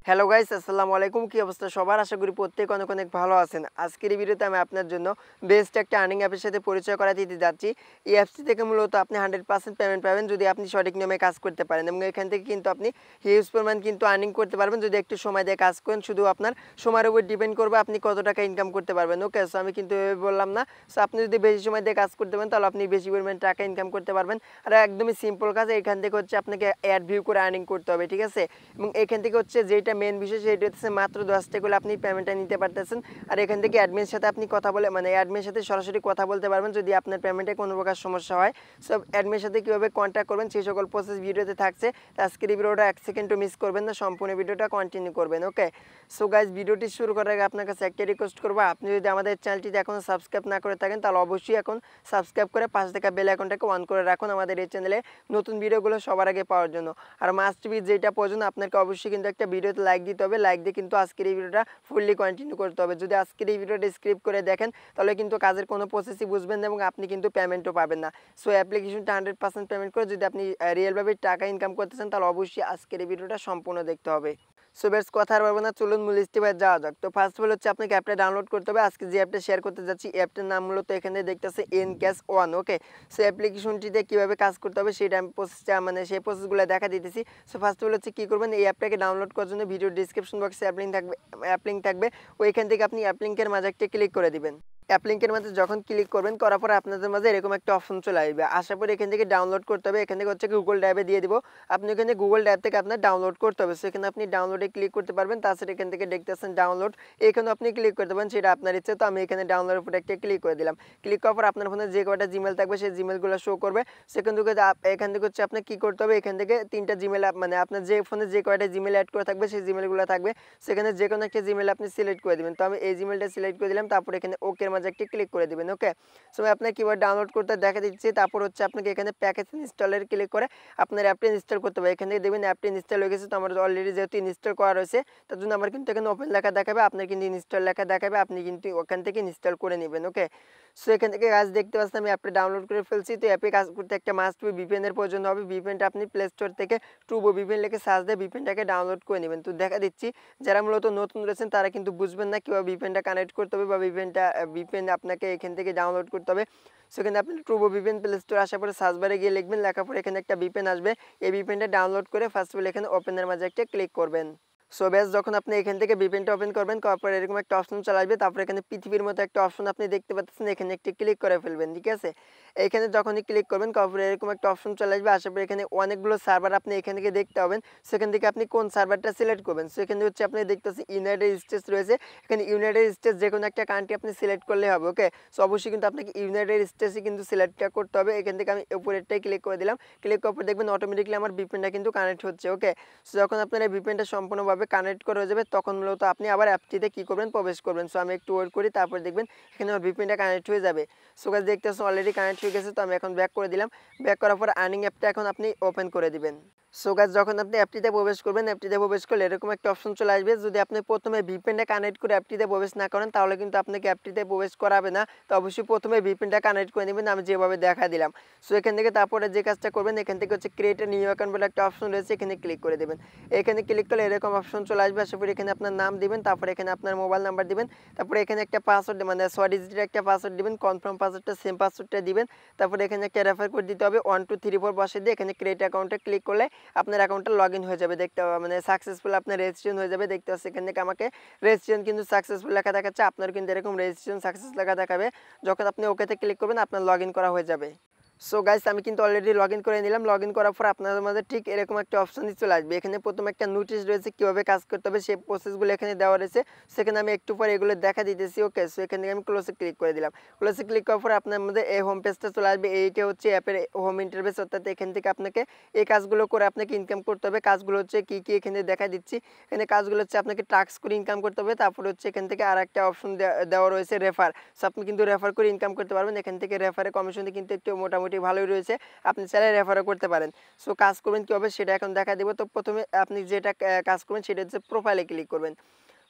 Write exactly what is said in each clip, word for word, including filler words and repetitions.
Hello guys, আসসালামু আলাইকুম। কি অবস্থা সবার? আশা করি প্রত্যেক অনেক অনেক ভালো আছেন। আজকের এই ভিডিওতে আমি আপনার জন্য বেস্ট একটা আর্নিং অ্যাপের সাথে পরিচয় করাতে দিতে যাচ্ছি। এই অ্যাপসটি থেকে মূলত আপনি হান্ড্রেড পার্সেন্ট পেমেন্ট পাবেন যদি আপনি সঠিক নিয়মে কাজ করতে পারেন, এবং এখান থেকে কিন্তু আপনি হিউজ পরিমাণ কিন্তু আর্নিং করতে পারবেন যদি একটু সময় দিয়ে কাজ করেন। শুধু আপনার সময়ের উপর ডিপেন্ড করবে আপনি কত টাকা ইনকাম করতে পারবেন। ওকে, সো আমি কিন্তু এভাবে বললাম না। সো আপনি যদি বেশি সময় দিয়ে কাজ করতে পারেন তাহলে আপনি বেশি পরিমাণ টাকা ইনকাম করতে পারবেন। আর একদমই সিম্পল কাজ। এখান থেকে হচ্ছে আপনাকে অ্যাড ভিউ করে আর্নিং করতে হবে, ঠিক আছে? এবং এখান থেকে হচ্ছে যেটা মেন বিষয় সেটা হচ্ছে মাত্র দশ টাকা করে আপনি পেমেন্টটা নিতে পারতেছেন। আর এখান থেকে অ্যাডমিনের সাথে আপনি কথা বলে মানে অ্যাডমিনের সাথে সরাসরি কথা বলতে পারবেন যদি আপনার পেমেন্টে কোনো প্রকার সমস্যা হয়। সো অ্যাডমিনের সাথে কীভাবে কন্ট্যাক্ট করবেন সেই সকল প্রসেস ভিডিওতে থাকছে। আজকের এই ভিডিওটা এক সেকেন্ডও মিস করবেন না, সম্পূর্ণ ভিডিওটা কন্টিনিউ করবেন। ওকে, সো গাইজ, ভিডিওটি শুরু করার আগে আপনার কাছে একটা রিকোয়েস্ট করবো, আপনি যদি আমাদের চ্যানেলটিতে এখনও সাবস্ক্রাইব না করে থাকেন তাহলে অবশ্যই এখন সাবস্ক্রাইব করে পাশে থাকা বেল আইকনটাকে অন করে রাখুন আমাদের এই চ্যানেলে নতুন ভিডিওগুলো সবার আগে পাওয়ার জন্য। আর মাস্ট বি যেটা প্রয়োজন, আপনাকে অবশ্যই কিন্তু একটা ভিডিওতে লাইক দিতে হবে। লাইক দিয়ে কিন্তু আজকের এই ভিডিওটা ফুললি কন্টিনিউ করতে হবে। যদি আজকের এই ভিডিওটা স্ক্রিপ করে দেখেন তাহলে কিন্তু কাজের কোনো প্রসেসই বুঝবেন না এবং আপনি কিন্তু পেমেন্টও পাবেন না। সো অ্যাপ্লিকেশনটা হান্ড্রেড পার্সেন্ট পেমেন্ট করে যদি আপনি রিয়েলভাবে টাকা ইনকাম করতে চান তাহলে অবশ্যই আজকের এই ভিডিওটা সম্পূর্ণ দেখতে হবে। সো বেশ কথা আর বলবো না, চলুন মূল স্টেপে যাওয়া যাক। তো ফার্স্ট অফ অল হচ্ছে আপনাকে অ্যাপটা ডাউনলোড করতে হবে। আজকে যে অ্যাপটা শেয়ার করতে যাচ্ছি অ্যাপটার নাম মূলত এখানে দেখতেছে N cash one. Okay, so অ্যাপ্লিকেশনটিতে কীভাবে কাজ করতে হবে সেটা আমি প্রসেসটা মানে সেই প্রসেসগুলো দেখা দিতেছি। সো ফার্স্ট অফ অল হচ্ছে কী করবেন, এই অ্যাপটাকে ডাউনলোড করার জন্য ভিডিও ডিসক্রিপশন বক্সে অ্যাপ লিঙ্ক থাকবে অ্যাপ লিঙ্ক থাকবে ওইখান থেকে আপনি অ্যাপ লিঙ্কের মাঝে একটা ক্লিক করে দিবেন। অ্যাপ লিঙ্কের মাঝে যখন ক্লিক করবেন করার পরে আপনাদের মাঝে এরকম একটা অপশন চলে আসবে। আসার পরে এখান থেকে ডাউনলোড করতে হবে। এখান থেকে হচ্ছে গুগল ড্রাইভে দিয়ে দিব। আপনি এখানে গুগল ড্রাইভ থেকে আপনার ডাউনলোড করতে হবে। সো এখানে আপনি ডাউনলোডে ক্লিক করতে পারবেন। তাছাড়া এখান থেকে দেখতেছেন ডাউনলোড, এখানে আপনি ক্লিক করতে পারেন, সেটা আপনার ইচ্ছে। তো আমি এখানে ডাউনলোডের উপরে একটা ক্লিক করে দিলাম। ক্লিক করার পর আপনার ফোনে যে কয়টা জিমেল থাকবে সেই জিমেলগুলো শো করবে। সেখান থেকে এখান থেকে হচ্ছে আপনার কী করতে হবে, এখান থেকে তিনটা জিমেল মানে আপনার যে ফোনে যে কয়টা জিমেল অ্যাড করে থাকবে সেই জিমেলগুলো থাকবে, সেখানে যে কোনো একটা জিমেল আপনি সিলেক্ট করে দেবেন। তো আমি এই জিমেলটা সিলেক্ট করে দিলাম। তারপর এখানে ওকের মাঝে একটা ক্লিক করে দেবেন। ওকে, সো আপনার কিভাবে ডাউনলোড করতে দেখা দিচ্ছি। তারপর হচ্ছে আপনাকে এখানে প্যাকেজ ইনস্টলের ক্লিক করে আপনার অ্যাপটি ইনস্টল করতে হবে। এখান থেকে দেখবেন অ্যাপটি ইনস্টল হয়ে গেছে। তো আমার অলরেডি যেহেতু ইনস্টল করা রয়েছে তার জন্য আমার কিন্তু এখানে ওপেন লেখা দেখাবে, আপনার কিন্তু ইনস্টল লেখা দেখাবে, আপনি কিন্তু ওখান থেকে ইনস্টল করে নেবেন। ওকে, সো এখান থেকে কাজ দেখতে পাচ্ছেন আমি অ্যাপটা ডাউনলোড করে ফেলছি। তো অ্যাপে কাজ করতে একটা মাস্ট বি ভিপিএন এর প্রয়োজন হবে। ভিপিএনটা আপনি প্লে স্টোর থেকে ট্রুবো ভিপিএন লিখে সার্চ দিয়ে ভিপিএনটাকে ডাউনলোড করে নেবেন। তো দেখা দিচ্ছি যারা মূলত নতুন রয়েছেন তারা কিন্তু বুঝবেন না কীভাবে ভিপিএনটা কানেক্ট করতে হবে বা ভিপিএনটা ভিপিএন আপনাকে এখান থেকে ডাউনলোড করতে হবে। সেখানে আপনি ট্রুবো ভিপিএন প্লে স্টোর আসার পরে সার্চ বারে গিয়ে লিখবেন, লেখার পরে এখানে একটা ভিপিএন আসবে। এই ভিপিএনটা ডাউনলোড করে ফার্স্ট অফ অল এখানে ওপেনের মাঝে একটা ক্লিক করবেন। সো ব্যাস যখন আপনি এখান থেকে ভিপিএনটা ওপেন করবেন করার পরে এরকম একটা অপশন চলে আসবে। তারপরে এখানে পৃথিবীর মতো একটা অপশন আপনি দেখতে পাচ্ছেন, এখানে একটি ক্লিক করে ফেলবেন, ঠিক আছে? এখানে যখনই ক্লিক করবেন করার পরে এরকম একটা অপশন চলে আসবে। আসার পরে এখানে অনেকগুলো সার্ভার আপনি এখান থেকে দেখতে পাবেন। সেখান থেকে আপনি কোন সার্ভারটা সিলেক্ট করবেন। সো এখানে হচ্ছে আপনি দেখতেছেন ইউনাইটেড স্টেটস রয়েছে। এখানে ইউনাইটেড স্টেটস যে কোনো একটা কান্ট্রি আপনি সিলেক্ট করলে হবে। ওকে, সো অবশ্যই কিন্তু আপনাকে ইউনাইটেড স্টেটসই কিন্তু সিলেক্টটা করতে হবে। এখান থেকে আমি উপরেরটাই ক্লিক করে দিলাম। ক্লিক করার পর দেখবেন অটোমেটিকলি আমার ভিপিএনটা কিন্তু কানেক্ট হচ্ছে। ওকে, সো যখন আপনার এই ভিপিএনটা সম্পূর্ণভাবে কানেক্ট করা হয়ে যাবে তখন মূলত আপনি আবার অ্যাপটিতে কী করবেন, প্রবেশ করবেন। সো আমি একটু ওয়েট করি, তারপর দেখবেন এখানে আমার ভিপিএনটা কানেক্ট হয়ে যাবে। সো গাইস দেখতেছেন অলরেডি কানেক্ট হয়ে গেছে। তো আমি এখন ব্যাক করে দিলাম। ব্যাক করার পর আর্নিং অ্যাপটা এখন আপনি ওপেন করে দিবেন। সো গাইস যখন আপনি অ্যাপটিতে প্রবেশ করবেন, অ্যাপটিতে প্রবেশ করলে এরকম একটা অপশন চলে আসবে। যদি আপনি প্রথমে ভিপিএনটা কানেক্ট করে অ্যাপটিতে প্রবেশ না করেন তাহলে কিন্তু আপনাকে অ্যাপটিতে প্রবেশ করাবে না। তো অবশ্যই প্রথমে ভিপিএনটা কানেক্ট করে নেবেন, আমি যেভাবে দেখা দিলাম। সো এখান থেকে তারপরে যে কাজটা করবেন, এখান থেকে হচ্ছে ক্রিয়েট এ নিউ অ্যাকাউন্ট বলে একটা অপশন রয়েছে, এখানে ক্লিক করে দেবেন। এখানে ক্লিক করলে এরকম অপশন চলে আসবে। আসার পরে এখানে আপনার নাম দিবেন, তারপরে এখানে আপনার মোবাইল নাম্বার দিবেন, তারপরে এখানে একটা পাসওয়ার্ড মানে ছয় ডিজিটের একটা পাসওয়ার্ড দিবেন, কনফার্ম পাসওয়ার্ডটা সেম পাসওয়ার্ডটা দিবেন। তারপরে এখানে একটা রেফার কোড দিতে হবে ওয়ান টু থ্রি ফোর বসে দিয়ে এখানে ক্রিয়েট অ্যাকাউন্টে ক্লিক করলে আপনার অ্যাকাউন্টটা লগ ইন হয়ে যাবে। দেখতে মানে সাকসেসফুল আপনার রেজিস্ট্রেশন হয়ে যাবে। দেখতে পাচ্ছি এখান থেকে আমাকে রেজিস্ট্রেশন কিন্তু সাকসেসফুল লেখা দেখাচ্ছে। আপনার কিন্তু এরকম রেজিস্ট্রেশন সাকসেস লেখা দেখাবে। যখন আপনি ওকেতে ক্লিক করবেন আপনার লগ ইন করা হয়ে যাবে। সো গাইস আমি কিন্তু অলরেডি লগ ইন করে নিলাম। লগ ইন করার পর আপনাদের মাঝে ঠিক এরকম একটা অপশনই চলে আসবে। এখানে প্রথমে একটা নোটিশ রয়েছে কীভাবে কাজ করতে হবে, সেই প্রসেসগুলো এখানে দেওয়া রয়েছে। সেখানে আমি একটু পরে এগুলো দেখা দিতেছি। ওকে, সো এখান থেকে আমি ক্লোজে ক্লিক করে দিলাম। ক্লোজে ক্লিক করার পর আপনার মধ্যে এই হোম পেজটা চলে আসবে। এইটা হচ্ছে অ্যাপের হোম ইন্টারফেস, অর্থাৎ এখান থেকে আপনাকে এই কাজগুলো করে আপনাকে ইনকাম করতে হবে। কাজগুলো হচ্ছে কী কী এখানে দেখা দিচ্ছি। এখানে কাজগুলো হচ্ছে আপনাকে টাস্ক করে ইনকাম করতে হবে। তারপর হচ্ছে এখান থেকে আর একটা অপশন দেওয়া রয়েছে রেফার। সো আপনি কিন্তু রেফার করে ইনকাম করতে পারবেন। এখান থেকে রেফারের কমিশন কিন্তু একটু মোটামুটি ভালোই রয়েছে, আপনি চাইলে রেফারও করতে পারেন। সো কাজ করবেন কীভাবে সেটা এখন দেখা দেবো। তো প্রথমে আপনি যেটা কাজ করবেন সেটা হচ্ছে প্রোফাইলে ক্লিক করবেন।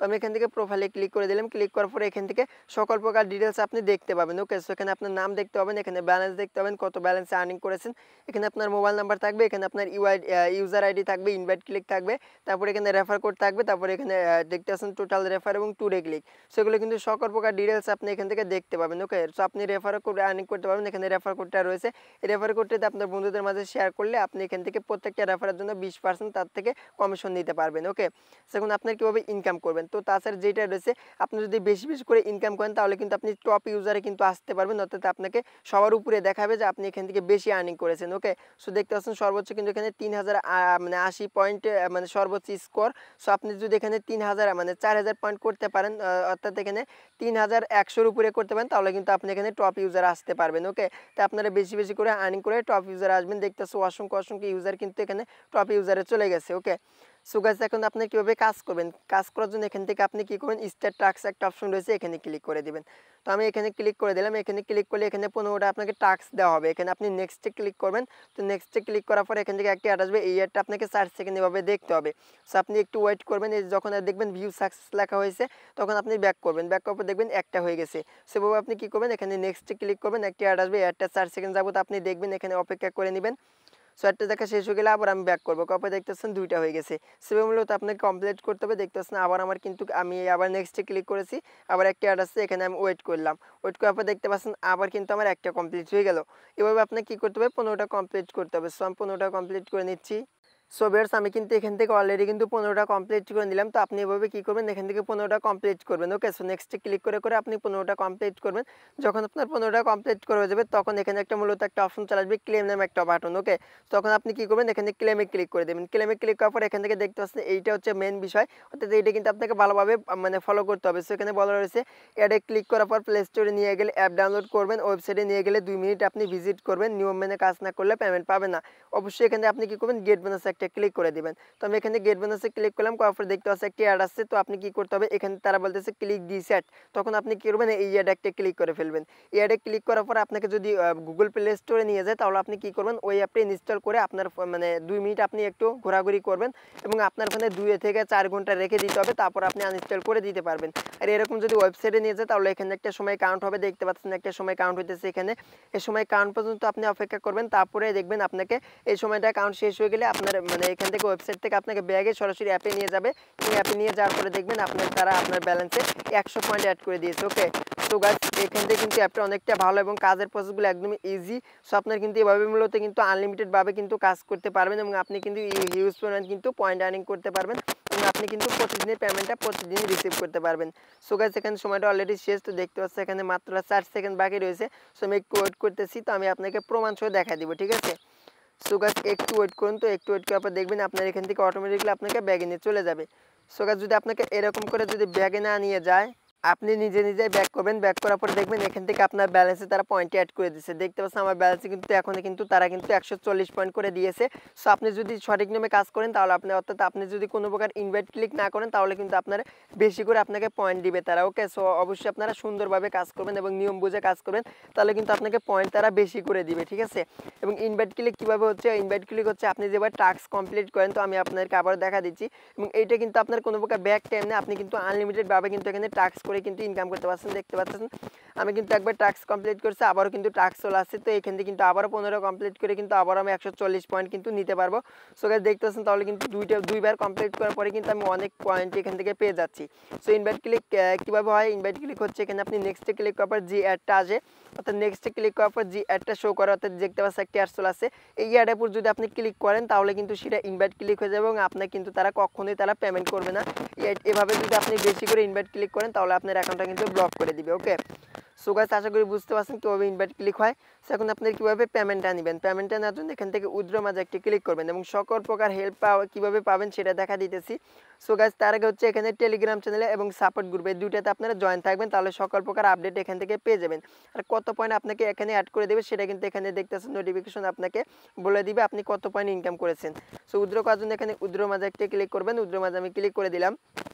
তো আমি এখান থেকে প্রোফাইলে ক্লিক করে দিলাম। ক্লিক করার পরে এখান থেকে সকল প্রকার ডিটেলস আপনি দেখতে পাবেন। ওকে, সো এখানে আপনার নাম দেখতে পাবেন, এখানে ব্যালেন্স দেখতে পাবেন, কত ব্যালেন্সে আর্নিং করেছেন, এখানে আপনার মোবাইল নাম্বার থাকবে, এখানে আপনার ইউআই ইউজার আইডি থাকবে, ইনভাইট ক্লিক থাকবে, তারপরে এখানে রেফার কোড থাকবে, তারপরে এখানে দেখতে পাচ্ছেন টোটাল রেফার এবং টুডে ক্লিক। সেগুলো কিন্তু সকল প্রকার ডিটেলস আপনি এখান থেকে দেখতে পাবেন। ওকে, সো আপনি রেফার কোড আর্নিং করতে পারবেন। এখানে রেফার কোডটা রয়েছে, এই রেফার কোডটাতে আপনার বন্ধুদের মাঝে শেয়ার করলে আপনি এখান থেকে প্রত্যেকটা রেফারের জন্য বিশ পার্সেন্ট তার থেকে কমিশন নিতে পারবেন। ওকে, সেখন আপনার কীভাবে ইনকাম করবেন, তো তাছাড়া যেটা রয়েছে আপনি যদি বেশি বেশি করে ইনকাম করেন তাহলে কিন্তু আপনি টপ ইউজারে কিন্তু আসতে পারবেন, অর্থাৎ আপনাকে সবার উপরে দেখাবে যে আপনি এখান থেকে বেশি আর্নিং করেছেন। ওকে, সো দেখতে পাচ্ছেন সর্বোচ্চ কিন্তু এখানে তিন হাজার মানে আশি পয়েন্ট মানে সর্বোচ্চ স্কোর। সো আপনি যদি এখানে তিন হাজার মানে চার হাজার পয়েন্ট করতে পারেন, অর্থাৎ এখানে তিন হাজার একশোর উপরে করতে পারেন, তাহলে কিন্তু আপনি এখানে টপ ইউজার আসতে পারবেন। ওকে, তো আপনারা বেশি বেশি করে আর্নিং করে টপ ইউজার আসবেন। দেখতে পাচ্ছেন অসংখ্য অসংখ্য ইউজার কিন্তু এখানে টপ ইউজারে চলে গেছে। ওকে, সো গাইস এখন আপনি কীভাবে কাজ করবেন, কাজ করার জন্য এখান থেকে আপনি কী করবেন, স্টার্ট টাস্ক একটা অপশন রয়েছে, এখানে ক্লিক করে দিবেন। তো আমি এখানে ক্লিক করে দিলাম। এখানে ক্লিক করলে এখানে পনেরোটা আপনাকে টাস্ক দেওয়া হবে। এখানে আপনি নেক্সটে ক্লিক করবেন। তো নেক্সটে ক্লিক করার পরে এখান থেকে একটা অ্যাড আসবে, এই অ্যাডটা আপনাকে চার সেকেন্ড এভাবে দেখতে হবে। সো আপনি একটু ওয়েট করবেন, এই যখন দেখবেন ভিউ সাকসেস লেখা হয়েছে তখন আপনি ব্যাক করবেন। ব্যাক করার পর দেখবেন একটা হয়ে গেছে। সেভাবে আপনি কী করবেন, এখানে নেক্সটে ক্লিক করবেন, একটা অ্যাড আসবে, অ্যাডটা চার সেকেন্ড যাবত আপনি দেখবেন, এখানে অপেক্ষা করে নেবেন। সো একটা দেখা শেষ হয়ে গেলে আবার আমি ব্যাক করবো, কপে দেখতেছেন দুইটা হয়ে গেছে। সেভাবে মূলত আপনাকে কমপ্লিট করতে হবে। দেখতেছেন আবার আমার কিন্তু আমি আবার নেক্সটে ক্লিক করেছি, আবার একটা অ্যাড আসছে, এখানে আমি ওয়েট করলাম। ওয়েট করার পর দেখতে পাচ্ছেন আবার কিন্তু আমার একটা কমপ্লিট হয়ে গেল। এভাবে আপনাকে কী করতে হবে, পনেরোটা কমপ্লিট করতে হবে। সো আমি পনেরোটা কমপ্লিট করে নিচ্ছি। সো ভিউয়ার্স আমি কিন্তু এখান থেকে অলরেডি কিন্তু পনেরোটা কমপ্লিট করে নিলাম। তো আপনি এভাবে কী করবেন, এখান থেকে পনেরোটা কমপ্লিট করবেন। ওকে, সো নেক্সটে ক্লিক করে করে আপনি পনেরোটা কমপ্লিট করবেন। যখন আপনার পনেরোটা কমপ্লিট করে হয়ে যাবে তখন এখানে একটা মূলত একটা অপশন চলে আসবে, ক্লেম নামে একটা বাটন। ওকে, তখন আপনি কী করবেন, এখানে ক্লেমে ক্লিক করে দেবেন। ক্লেমে ক্লিক করার পর এখান থেকে দেখতে পাচ্ছেন এইটা হচ্ছে মেন বিষয়, অর্থাৎ এইটা কিন্তু আপনাকে ভালোভাবে মানে ফলো করতে হবে। সো এখানে বলা রয়েছে অ্যাডে ক্লিক করার পর প্লে স্টোরে নিয়ে গেলে অ্যাপ ডাউনলোড করবেন, ওয়েবসাইটে নিয়ে গেলে দুই মিনিট আপনি ভিজিট করবেন, নিয়ম মেনে কাজ না করলে পেমেন্ট পাবেন না। অবশ্যই এখানে আপনি কী করবেন, গেট বোনাস একটা ক্লিক করে দেবেন। তো আমি এখানে গেট বোনাসে ক্লিক করলাম, করার পর দেখতে পাচ্ছি একটি অ্যাড আসছে। তো আপনি কী করতে হবে, এখানে তারা বলতেছে ক্লিক দি সেট, তখন আপনি কী করবেন, এই অ্যাডে একটা ক্লিক করে ফেলবেন। এই অ্যাডে ক্লিক করার পর আপনাকে যদি গুগল প্লে স্টোরে নিয়ে যায় তাহলে আপনি কী করবেন, ওই অ্যাপটা ইনস্টল করে আপনার মানে দুই মিনিট আপনি একটু ঘোরাঘুরি করবেন এবং আপনার ফোনে দুই থেকে চার ঘন্টা রেখে দিতে হবে, তারপর আপনি আনইনস্টল করে দিতে পারবেন। আর এরকম যদি ওয়েবসাইটে নিয়ে যায় তাহলে এখানে একটা সময় কাউন্ট হবে, দেখতে পাচ্ছেন একটা সময় কাউন্ট হইতেছে এখানে। এই সময় কাউন্ট পর্যন্ত আপনি অপেক্ষা করবেন, তারপরে দেখবেন আপনাকে এই সময়টা কাউন্ট শেষ হয়ে গেলে আপনার মানে এখান থেকে ওয়েবসাইট থেকে আপনাকে ব্যাগে সরাসরি অ্যাপে নিয়ে যাবে। এই অ্যাপে নিয়ে যাওয়ার পরে দেখবেন আপনার তারা আপনার ব্যালেন্সে একশো পয়েন্ট অ্যাড করে দিয়েছে। ওকে, সো গাইস এখান থেকে কিন্তু অ্যাপটা অনেকটা ভালো এবং কাজের প্রসেসগুলো একদমই ইজি। সো আপনার কিন্তু এভাবে মূলত কিন্তু আনলিমিটেডভাবে কিন্তু কাজ করতে পারবেন এবং আপনি কিন্তু হিউজ পরিমাণ কিন্তু পয়েন্ট আর্নিং করতে পারবেন এবং আপনি কিন্তু প্রতিদিনের পেমেন্টটা প্রতিদিনই রিসিভ করতে পারবেন। সো গাইস এখানে সময়টা অলরেডি শেষ, তো দেখতে পাচ্ছি এখানে মাত্র চার সেকেন্ড বাকি রয়েছে। সো আমি একটু ওয়েট করতেছি, তো আমি আপনাকে প্রমাণ সহ দেখা দিব, ঠিক আছে। সো গাইস একটু ওয়েট করুন, তো একটু ওয়েট করার পর দেখবেন আপনার এখান থেকে অটোমেটিক্যালি আপনাকে ব্যাগে নিয়ে চলে যাবে। সো গাইস যদি আপনাকে এরকম করে যদি ব্যাগে না নিয়ে যায়, আপনি নিজে নিজে ব্যাক করবেন। ব্যাক করার পর দেখবেন এখান থেকে আপনার ব্যালেন্সে তারা পয়েন্ট অ্যাড করে দিয়েছে। দেখতে পাচ্ছেন আমার ব্যালেন্সে কিন্তু এখন কিন্তু তারা কিন্তু একশো চল্লিশ পয়েন্ট করে দিয়েছে। সো আপনি যদি সঠিক নিয়মে কাজ করেন তাহলে আপনি অর্থাৎ আপনি যদি কোনো প্রকার ইনভাইট ক্লিক না করেন তাহলে কিন্তু আপনার বেশি করে আপনাকে পয়েন্ট দিবে তারা। ওকে, সো অবশ্যই আপনারা সুন্দরভাবে কাজ করবেন এবং নিয়ম বুঝে কাজ করবেন, তাহলে কিন্তু আপনাকে পয়েন্ট তারা বেশি করে দিবে, ঠিক আছে। এবং ইনভাইট ক্লিক কীভাবে হচ্ছে, ইনভাইট ক্লিক হচ্ছে আপনি যেবার টাস্ক কমপ্লিট করেন, তো আমি আপনাদেরকে আবার দেখা দিচ্ছি। এবং এইটা কিন্তু আপনার কোনো প্রকার ব্যাক টাইম নেই, আপনি কিন্তু আনলিমিটেডভাবে কিন্তু এখানে টাস্ক করে কিন্তু ইনকাম করতে পারছেন। দেখতে পাচ্ছেন আমি কিন্তু একবার টাস্ক কমপ্লিট করছি, আবারও কিন্তু টাস্ক চলে আসছে। তো এখান থেকে কিন্তু আবারও পনেরো কমপ্লিট করে কিন্তু আবারও আমি একশো চল্লিশ পয়েন্ট কিন্তু নিতে পারবো। সো গাইস দেখতে পাচ্ছেন তাহলে কিন্তু দুইটা দুইবার কমপ্লিট করার পরে কিন্তু আমি অনেক পয়েন্ট এখান থেকে পেয়ে যাচ্ছি। সো ইনভাইট ক্লিক কীভাবে হয়, ইনভাইট ক্লিক হচ্ছে এখানে আপনি নেক্সটে ক্লিক করার পর জি অ্যাডটা আসে, অর্থাৎ নেক্সটে ক্লিক করার পর জি অ্যাডটা শো করে, অর্থাৎ দেখতে পাচ্ছেন একটি অ্যাড চলে আসছে। এই অ্যাডের উপর যদি আপনি ক্লিক করেন তাহলে কিন্তু সেটা ইনভাইট ক্লিক হয়ে যাবে এবং আপনার কিন্তু তারা কখনোই তারা পেমেন্ট করবে না। এভাবে যদি আপনি বেশি করে ইনভাইট ক্লিক করেন তাহলে আপনার অ্যাকাউন্টটা কিন্তু ব্লক করে দিবে। ওকে, সো গাইস আশা করি বুঝতে পারছেন কীভাবে ইনভাইট ক্লিক হয়। সো এখন আপনি কীভাবে পেমেন্টটা নেবেন, পেমেন্টটা নেওয়ার জন্য এখান থেকে উইথড্র মাঝে একটি ক্লিক করবেন এবং সকল প্রকার হেল্প পাওয়া কীভাবে পাবেন সেটা দেখা দিতেছি। সো গাইস তার আগে হচ্ছে এখানে টেলিগ্রাম চ্যানেলে এবং সাপোর্ট গ্রুপে দুইটাতে আপনারা জয়েন থাকবেন, তাহলে সকল প্রকার আপডেট এখান থেকে পেয়ে যাবেন। আর কত পয়েন্ট আপনাকে এখানে অ্যাড করে দেবে সেটা কিন্তু এখানে দেখতেছেন নোটিফিকেশন আপনাকে বলে দিবে আপনি কত পয়েন্ট ইনকাম করেছেন। সো উইথড্র করার জন্য এখানে উইথড্র মাঝে একটা ক্লিক করবেন, উইথড্র মাঝে আমি ক্লিক করে দিলাম।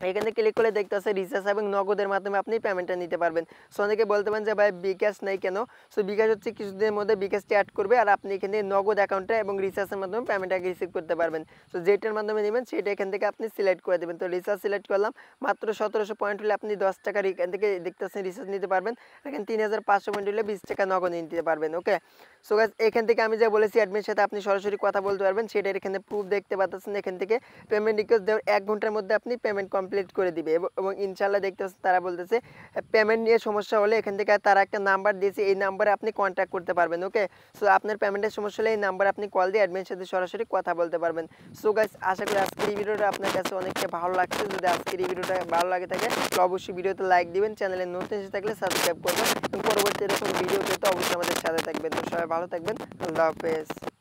এখানে ক্লিক করলে দেখতে পাচ্ছেন রিচার্জ এবং নগদের মাধ্যমে আপনি পেমেন্টটা নিতে পারবেন। সো অনেকে বলতে পারেন যে ভাই বিকাশ নাই কেন? সো বিকাশ হচ্ছে কিছুদিনের মধ্যে বিকাশটি অ্যাড করবে আর আপনি এখানে নগদ অ্যাকাউন্টে এবং রিচার্জের মাধ্যমে পেমেন্টটা রিসিভ করতে পারবেন। সো যেটার মাধ্যমে নেবেন সেটা এখান থেকে আপনি সিলেক্ট করে দেবেন। তো রিচার্জ সিলেক্ট করলাম, মাত্র সতেরোশো পয়েন্ট হলে আপনি দশ টাকার এখান থেকে দেখতে পাচ্ছেন রিচার্জ নিতে পারবেন। এখানে তিন হাজার পাঁচশো পয়েন্ট হলে বিশ টাকা নগদ নিতে পারবেন। ওকে, সো গাইস এখান থেকে আমি যা বলেছি অ্যাডমিনের সাথে আপনি সরাসরি কথা বলতে পারবেন, সেটার এখানে প্রুফ দেখতে পাচ্ছেন। এখান থেকে পেমেন্ট রিকোয়েস্ট দেওয়ার এক ঘন্টার মধ্যে আপনি পেমেন্ট কমপ্লিট করে দিবে এবং ইনশাআল্লাহ দেখতে পাচ্ছেন তারা বলতেছে পেমেন্ট নিয়ে সমস্যা হলে এখান থেকে তারা একটা নাম্বার দিয়েছে, এই নাম্বারে আপনি কন্ট্যাক্ট করতে পারবেন। ওকে, সো আপনার পেমেন্টের সমস্যা হলে এই নাম্বারে আপনি কল দিয়ে অ্যাডমিনের সাথে সরাসরি কথা বলতে পারবেন। সো গাইস আশা করি আজকের এই ভিডিওটা আপনার কাছে অনেকটা ভালো লাগছে। যদি আজকের এই ভিডিওটা ভালো লাগে থাকে তাহলে অবশ্যই ভিডিওতে লাইক দিবেন, চ্যানেলে নতুন এসে থাকলে সাবস্ক্রাইব করবেন এবং পরবর্তী এরকম ভিডিও পেতে অবশ্যই আমাদের সাথে থাকবেন। তো সবাই ভালো থাকবেন, আল্লাহ হাফেজ।